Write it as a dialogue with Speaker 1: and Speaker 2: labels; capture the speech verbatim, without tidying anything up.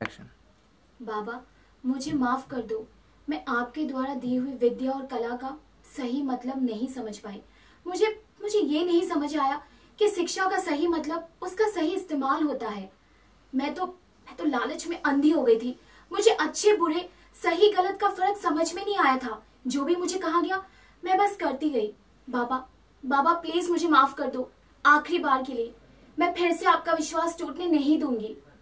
Speaker 1: Action.
Speaker 2: बाबा, मुझे माफ कर दो। मैं आपके द्वारा दी हुई विद्या और कला का सही मतलब नहीं समझ पाई। मुझे मुझे ये नहीं समझ आया कि शिक्षा का सही मतलब उसका सही इस्तेमाल होता है। मैं तो मैं तो लालच में अंधी हो गई थी। मुझे अच्छे बुरे सही गलत का फर्क समझ में नहीं आया था। जो भी मुझे कहा गया मैं बस करती गई। बाबा बाबा प्लीज मुझे माफ कर दो। आखिरी बार के लिए मैं फिर से आपका विश्वास टूटने नहीं दूंगी।